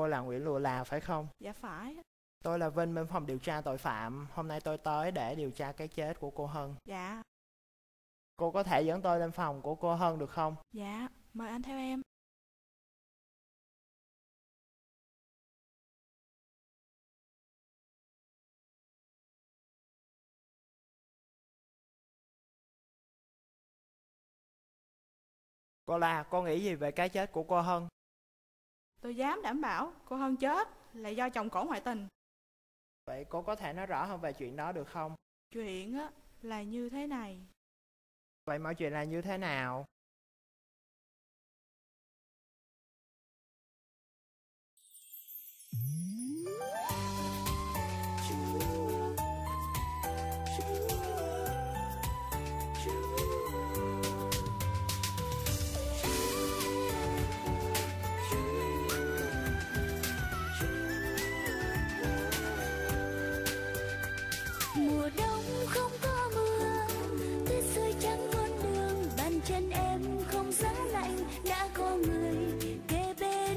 cô là Nguyễn Lụa Là phải không? Dạ phải. Tôi là Vinh bên phòng điều tra tội phạm. Hôm nay tôi tới để điều tra cái chết của cô Hân. Dạ. Cô có thể dẫn tôi lên phòng của cô Hân được không? Dạ, mời anh theo em. Cô là, cô nghĩ gì về cái chết của cô Hân? Tôi dám đảm bảo cô Hân chết là do chồng cổ ngoại tình. Vậy cô có thể nói rõ hơn về chuyện đó được không? Chuyện á là như thế này. Vậy mọi chuyện là như thế nào? Mùa đông không có mưa, tuyết rơi trắng con đường, bàn chân em không giá lạnh, đã có người kề bên.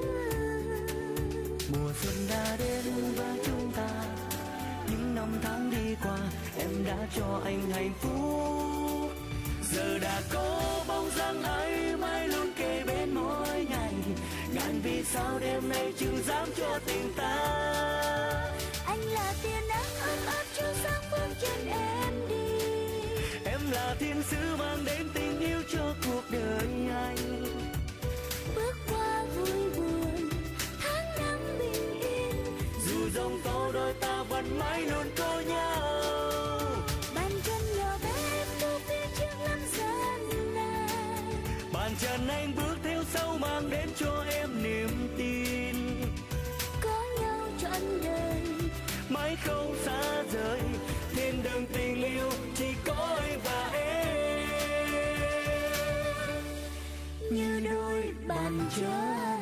Mùa xuân đã đến với chúng ta, những năm tháng đi qua, em đã cho anh hạnh phúc. Giờ đã có bóng dáng ấy mãi luôn kề bên mỗi ngày, ngàn vì sao đêm nay chưa dám cho tình ta. Anh là tia nắng ấm áp chiếu sáng bước chân em đi. Em là thiên sứ mang đến tình yêu cho cuộc đời anh. Bước qua vui buồn, tháng năm bình yên. Dù giông tố đôi ta vẫn mãi luôn có nhau. Bàn chân nhỏ bé em bước phía trước lắm gian nan. Bàn chân anh bước theo sau mang đến cho em niềm tin. Có nhau trọn đời, Mãi không xa rời, thiên đường tình yêu chỉ có anh và em. như đôi bàn chân.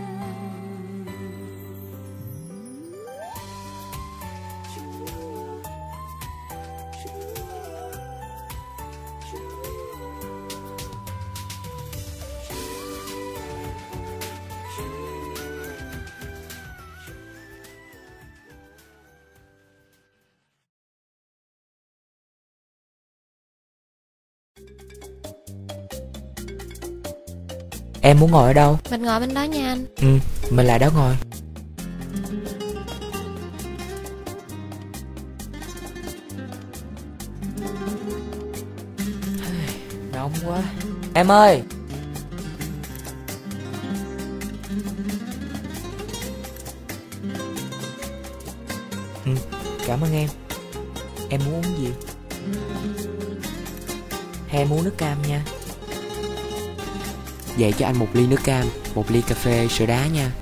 Em muốn ngồi ở đâu? Mình ngồi bên đó nha anh. Mình lại đó ngồi. Nóng quá. Em ơi! Cảm ơn em. Em muốn uống gì? Hay em uống nước cam nha. Vậy cho anh một ly nước cam, một ly cà phê sữa đá nha.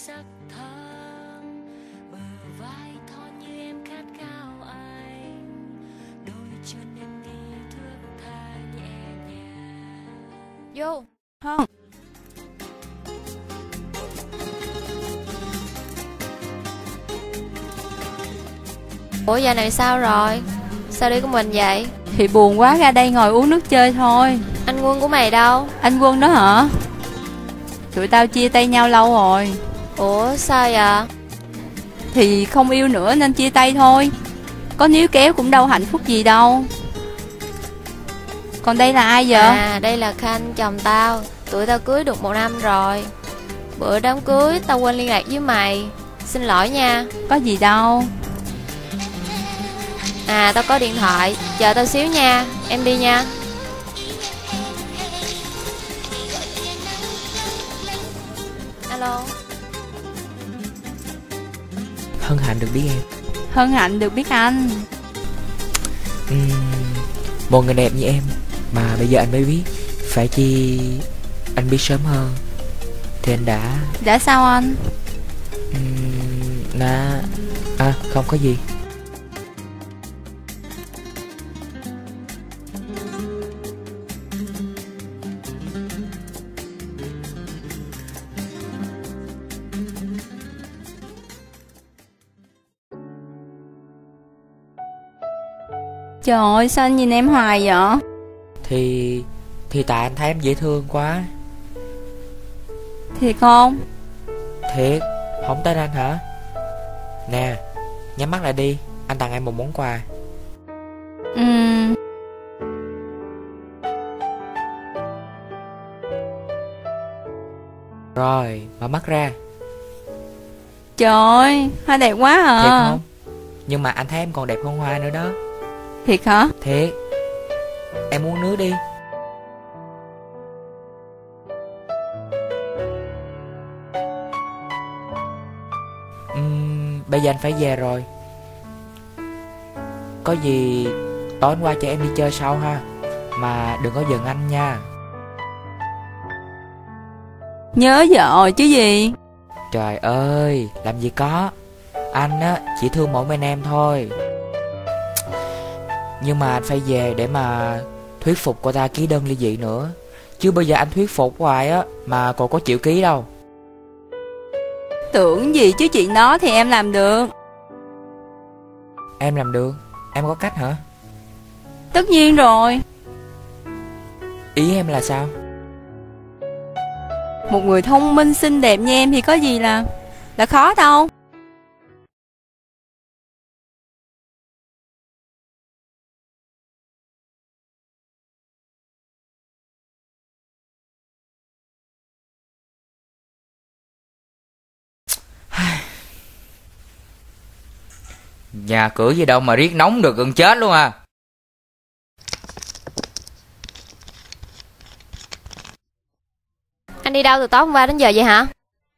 sắc thắm, bờ vai thon như em khát khao anh, đôi chân em đi thướt tha nhẹ nhàng. Vô không? Ủa giờ này sao rồi? Sao đi của mình vậy? Thì buồn quá ra đây ngồi uống nước chơi thôi. Anh Quân của mày đâu? Anh Quân đó hả? Tụi tao chia tay nhau lâu rồi. Ủa sao vậy? Thì không yêu nữa nên chia tay thôi. Có níu kéo cũng đâu hạnh phúc gì đâu. Còn đây là ai vậy? À đây là Khanh, chồng tao. Tụi tao cưới được 1 năm rồi. Bữa đám cưới tao quên liên lạc với mày, xin lỗi nha. Có gì đâu. À tao có điện thoại, chờ tao xíu nha, em đi nha. Alo. Hân hạnh được biết em. Hân hạnh được biết anh. Một người đẹp như em mà bây giờ anh mới biết. Phải chi anh biết sớm hơn thì anh đã... Đã sao anh? Không có gì. Trời ơi sao anh nhìn em hoài vậy? Thì tại anh thấy em dễ thương quá. Thiệt không? Thiệt. Không tin anh hả? Nè, nhắm mắt lại đi, anh tặng em một món quà. Rồi, mở mắt ra. Trời ơi, hoa đẹp quá à. Thiệt không? Nhưng mà anh thấy em còn đẹp hơn hoa nữa đó. Thiệt hả? Thiệt. Em uống nước đi. Bây giờ anh phải về rồi. Có gì tối qua cho em đi chơi sau ha. Mà đừng có giận anh nha. Nhớ rồi chứ gì. Trời ơi, làm gì có. Anh á chỉ thương mỗi mình em thôi. Nhưng mà anh phải về để mà thuyết phục cô ta ký đơn ly dị nữa. Chứ bây giờ anh thuyết phục hoài á mà cô có chịu ký đâu. Tưởng gì chứ chuyện đó thì em làm được. Em làm được? Em có cách hả? Tất nhiên rồi. Ý em là sao? Một người thông minh xinh đẹp như em thì có gì là khó đâu. Nhà cửa gì đâu mà riết nóng được gần chết luôn à. Anh đi đâu từ tối hôm qua đến giờ vậy hả?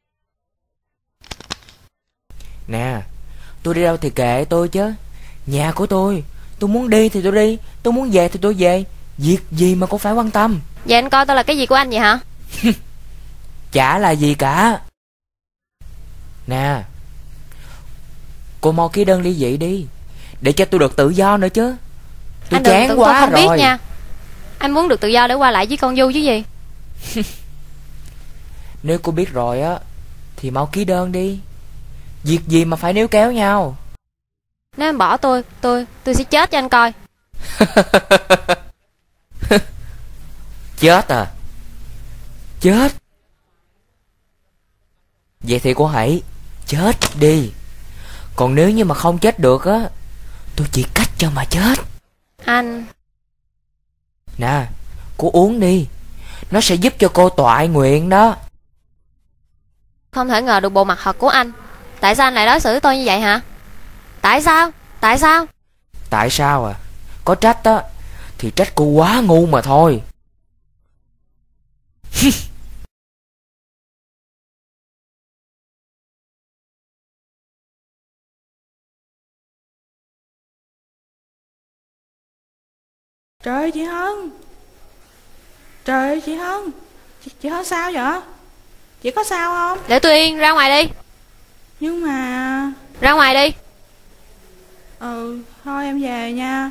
Nè, tôi đi đâu thì kệ tôi chứ. Nhà của tôi muốn đi thì tôi đi, tôi muốn về thì tôi về. Việc gì mà cũng phải quan tâm. Vậy anh coi tôi là cái gì của anh vậy hả? Chả là gì cả. Nè, cô mau ký đơn ly dị đi, để cho tôi được tự do nữa chứ. Tôi anh đừng chán tưởng quá tôi không rồi. biết nha. Anh muốn được tự do để qua lại với con Du chứ gì. Nếu cô biết rồi á thì mau ký đơn đi. Việc gì mà phải níu kéo nhau. Nếu anh bỏ tôi sẽ chết cho anh coi. Chết à? Chết? Vậy thì cô hãy chết đi. Còn nếu như mà không chết được á, tôi chỉ cách cho mà chết. Anh... Nè, cô uống đi, nó sẽ giúp cho cô toại nguyện đó. Không thể ngờ được bộ mặt thật của anh. Tại sao anh lại đối xử với tôi như vậy hả? Tại sao? Tại sao? Tại sao à? Có trách á thì trách cô quá ngu mà thôi. Trời ơi chị Hân. Trời ơi chị Hân. Chị Hân sao vậy? Chị có sao không? Để tôi yên, ra ngoài đi. Nhưng mà... Ra ngoài đi. Thôi em về nha.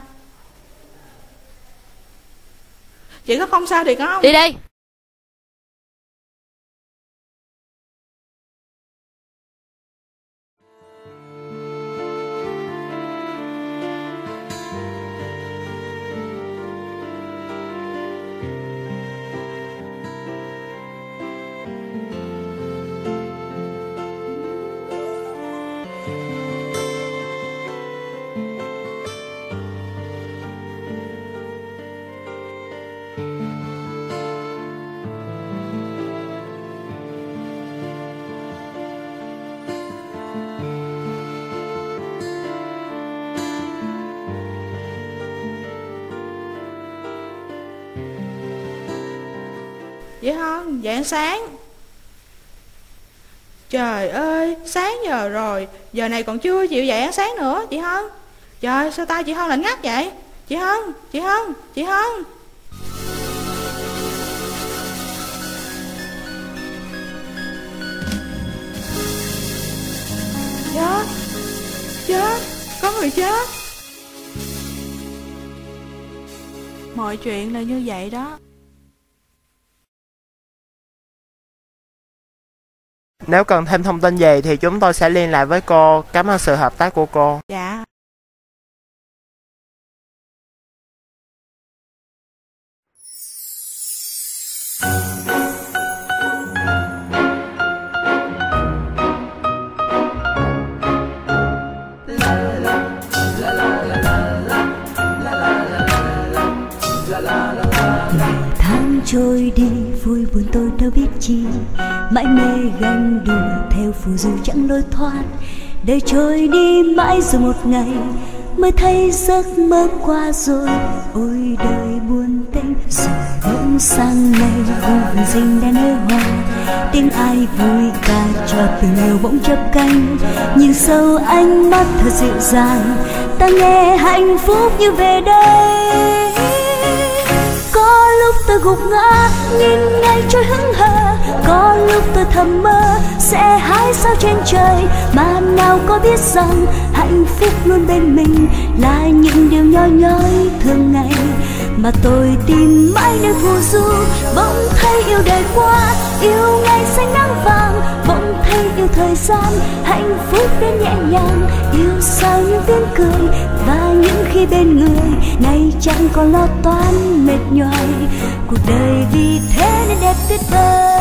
Chị có không sao thì có không? Đi đi. Vậy không? Dạng sáng. Trời ơi, sáng giờ rồi, giờ này còn chưa chịu dậy ăn sáng nữa, chị Hân. Trời, sao tay chị Hân lạnh ngắt vậy? Chị Hân, chị Hân, chị Hân. Chết, chết, có người chết. Mọi chuyện là như vậy đó. Nếu cần thêm thông tin gì thì chúng tôi sẽ liên lạc với cô. Cảm ơn sự hợp tác của cô. Dạ. Tháng trôi đi vui buồn tôi đâu biết chi, mãi mê ganh đùa theo phù du chẳng lối thoát. Đời trôi đi mãi rồi một ngày mới thấy giấc mơ qua rồi. Ôi đời buồn tênh rồi bỗng sang ngày vui rình đèn nêu hoa, tiếng ai vui ca cho tình yêu bỗng chớp cánh. Nhìn sâu ánh mắt thật dịu dàng, ta nghe hạnh phúc như về đây. Có lúc tôi gục ngã nhìn ngày trôi hững hờ, có lúc tôi thầm mơ sẽ hái sao trên trời. Mà nào có biết rằng hạnh phúc luôn bên mình là những điều nhỏ nhói thường ngày. Mà tôi tìm mãi nơi phù du, bỗng thấy yêu đời qua, yêu ngày xanh nắng vàng. Bỗng thấy yêu thời gian, hạnh phúc đến nhẹ nhàng. Yêu sao những tiếng cười và những khi bên người nay chẳng còn lo toan mệt nhoài. Cuộc đời vì thế nên đẹp tuyệt vời.